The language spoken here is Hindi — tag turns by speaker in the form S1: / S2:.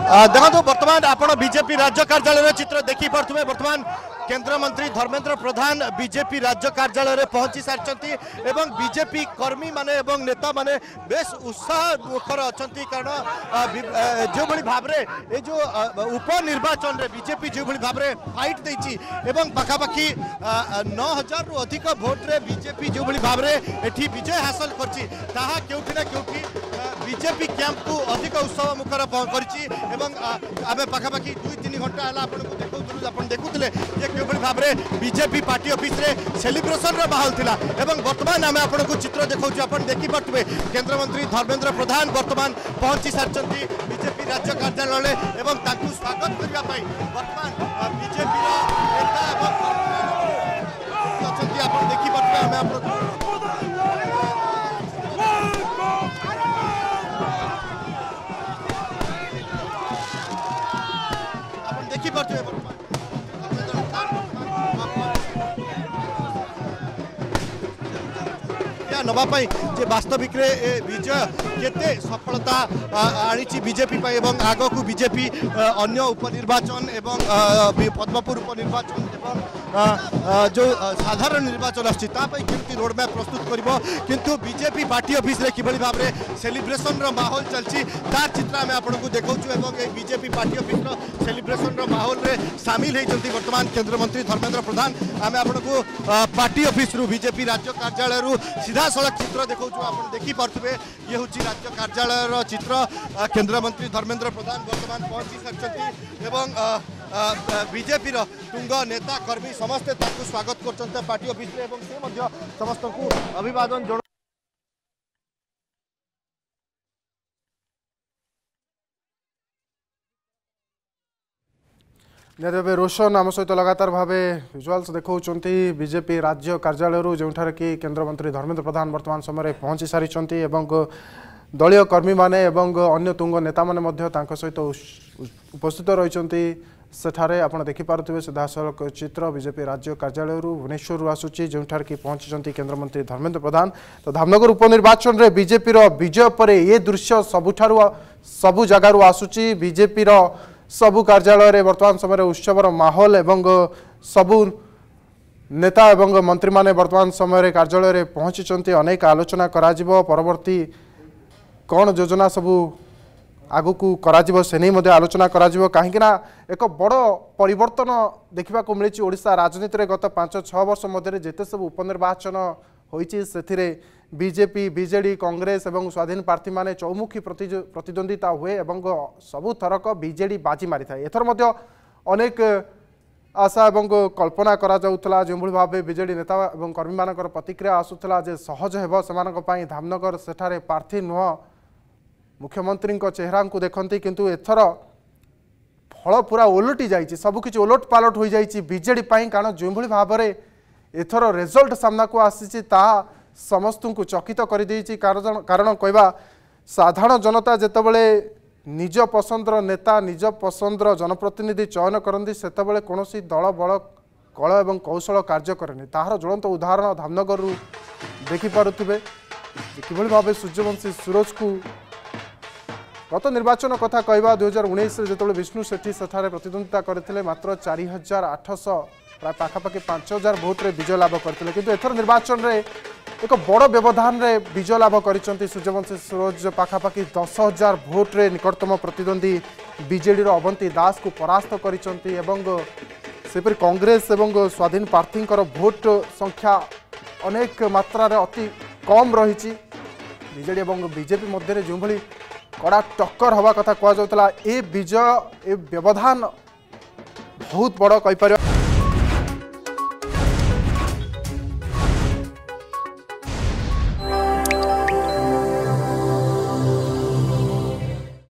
S1: देखो बर्तमान आपण बीजेपी राज्य कार्यालय चित्र देखी पारे बर्तमान केंद्र मंत्री धर्मेंद्र प्रधान बीजेपी राज्य कार्यालय पहुंची सारी एवं बीजेपी कर्मी माने एवं नेता माने बेस उत्साह मुखर अच्छा कारण जो भाव में जो उपनिर्वाचन रे बीजेपी जो भाव में फाइट देती पखापाखि 9000 रु अधिक भोट रे बीजेपी जो भाव में एठी विजय हासिल करछि ताहा केउठी ना केउठी बीजेपी कैंप को अधिक उत्सव मुखर आम पखापाखि 2-3 घंटा है आपको देखुले भाव में बीजेपी पार्टी ऑफिस रे सेलिब्रेशन रो माहौल थिला एवं वर्तमान आम आपको चित्र देखा आप देखी पारे केंद्र मंत्री धर्मेंद्र प्रधान वर्तमान पहुंची सारी बीजेपी राज्य कार्यालय एवं स्वागत करने वर्तमान बीजेपी नेता आप देखी पारे आम देखी पारे नवाई जे वास्तविक विजय केते सफलता आनी बीजेपी एवं आग को बीजेपी अन्य उपनिर्वाचन एवं पद्मपुर उपनिर्वाचन एवं जो साधारण निर्वाचन आमती रोडमैप प्रस्तुत कर किंतु बीजेपी पार्टी ऑफिस रे किभली भाव में सेलिब्रेशन रो माहौल चलती तार चित्र आम आपको देखा बीजेपी पार्टी ऑफिस रो सेलिब्रेशन रो माहौल रे सामिल होती वर्तमान केंद्र मंत्री धर्मेंद्र प्रधान आम आपको पार्टी ऑफिस रु बीजेपी राज्य कार्यालय रु सीधा सड़क चित्र देखा आप देखी पारे ये हूँ राज्य कार्यालय चित्र केंद्र मंत्री धर्मेंद्र प्रधान वर्तमान पहुंची सारी बीजेपी तुंग नेता कर्मी समस्ते स्वागत कर पार्टी ऑफिस से समस्त को अभिवादन जोड़
S2: निहत रोशन आम सहित लगातार भाव विजुआल्स देखा बीजेपी राज्य कार्यालय जो कि केंद्र मंत्री धर्मेंद्र प्रधान वर्तमान समय पहुंची सारी दलीय कर्मी माने अन्य तुंग नेता माने सहित उपस्थित रही सेठारे आपण देखिपे सीधासलख चित्र बीजेपी राज्य कार्यालय भुवनेश्वर आसूची जो कि पहुंची केंद्र मंत्री धर्मेंद्र प्रधान। तो धामनगर उपनिर्वाचन रे बीजेपी विजय पर ये दृश्य सबु जगार आसूची बीजेपी सबु कार्यालय रे वर्तमान समय उत्सवर माहौल एवं सबु नेता एवं मंत्री माने वर्तमान समय कार्यालय रे पहुंची अनेक आलोचना करा परवर्ती कौन योजना सबू आगु को करा से नहीं आलोचना करा कहीं एक बड़ परिवर्तन देखा मिली ओडिशा राजनीति में गत 5-6 वर्ष मध्य जिते सब उपनिर्वाचन होती से बीजेपी बीजेडी कांग्रेस एवं स्वाधीन प्रार्थी माने चौमुखी प्रतिद्वंदिता हुए एवं सबु थरक बीजेडी बाजी मारी था एथर अनेक आशा एवं कल्पना करा जाउथला जो भाव बीजेडी नेता एवं कर्मी मानकर प्रतिक्रिया आसूला जे सहज हेब सेमानक धामनगर सेठारे प्रार्थी नुह मुख्यमंत्री चेहरा को देखती किंतु एथर फल पूरा ओलटी जाइए सबकि ओलट पालट हो जाइए बीजेडी कारण जो भाव में एथर रिजल्ट सामना को आसी समस्त को चकित कर कारण कहवा साधारण जनता जितेबले निज पसंदर नेता निज पसंदर जनप्रतिनिधि चयन करती से कौन दल बल कल एवं कौशल कार्य करे तार ज्वलंत उदाहरण धामनगर देखिपे कि भाव सूर्यवंशी सूरज को गत निर्वाचन कथा कहवा 2019 जो विष्णु सेठी सेठारे प्रतिद्वंदिता करते मात्र 4800 प्राय पाखापाखि 5000 भोट रे विजय लाभ करते किंतु एथर निर्वाचन रे एक बड़ व्यवधान रे विजय लाभ करिसेंती सूर्यवंशी सूरज पाखापाखि 10,000 भोट रे निकटतम प्रतिद्वंदी बीजेडी रो अवंती दास को परास्त करिसेंती एवं सेपरि कांग्रेस एवं स्वाधीन प्रार्थी भोट संख्या अनेक मात्रा रे अति कम रही बीजेडी एवं बीजेपी मध्य जो भली कड़ा टक्कर हवा कथा कहुला ए विजय ए व्यवधान बहुत बड़ कहीपर